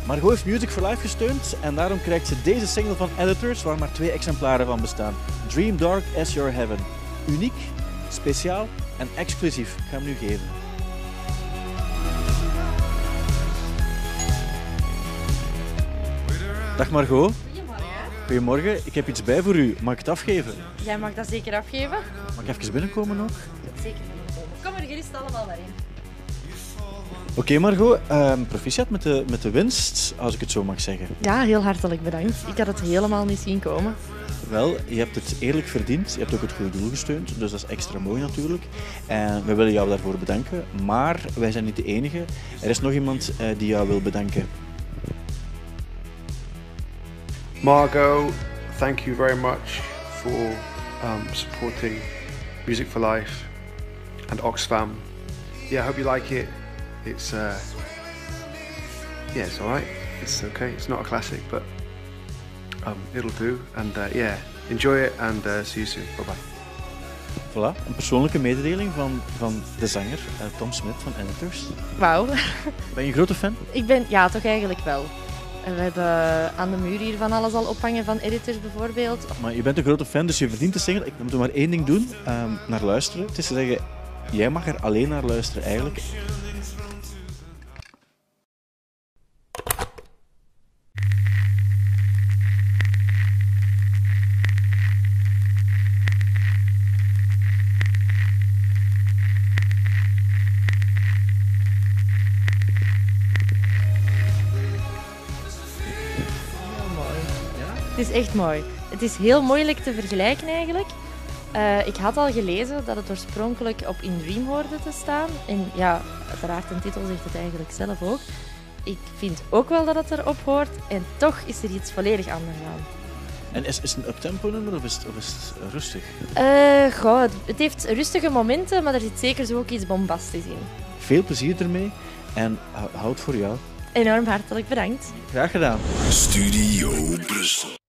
Margot heeft Music for Life gesteund en daarom krijgt ze deze single van Editors, waar maar 2 exemplaren van bestaan. Dream Dark as Your Heaven. Uniek, speciaal en exclusief. Ik ga hem nu geven. Dag Margot. Goedemorgen. Goedemorgen, ik heb iets bij voor u. Mag ik het afgeven? Jij mag dat zeker afgeven? Mag ik even binnenkomen nog? Zeker binnenkomen. Kom er gerust allemaal maar in. Oké Margot, proficiat met de winst, als ik het zo mag zeggen. Ja, heel hartelijk bedankt. Ik had het helemaal niet zien komen. Wel, je hebt het eerlijk verdiend. Je hebt ook het goede doel gesteund, dus dat is extra mooi natuurlijk. En we willen jou daarvoor bedanken, maar wij zijn niet de enige. Er is nog iemand die jou wil bedanken. Margot, thank you very much for supporting Music for Life and Oxfam. Yeah, I hope you like it. It's yeah, it's alright. It's okay. It's not a classic, but it'll do. And yeah, enjoy it and see you soon. Bye bye. Voilà, een persoonlijke mededeling van de zanger Tom Smit van Editors. Wauw. Ben je een grote fan? Ja, toch eigenlijk wel. We hebben aan de muur hier van alles al ophangen, van Editors bijvoorbeeld. Maar je bent een grote fan, dus je verdient de single. Ik moet maar één ding doen, naar luisteren. Het is te zeggen, jij mag er alleen naar luisteren eigenlijk. Het is echt mooi. Het is heel moeilijk te vergelijken eigenlijk. Ik had al gelezen dat het oorspronkelijk op In Dream hoorde te staan. En ja, uiteraard, de titel zegt het eigenlijk zelf ook. Ik vind ook wel dat het erop hoort. En toch is er iets volledig anders aan. En is het een uptempo nummer of is het rustig? Goh, het heeft rustige momenten, maar er zit zeker zo ook iets bombastisch in. Veel plezier ermee en houd voor jou. Enorm hartelijk bedankt. Graag gedaan. Studio Brussel.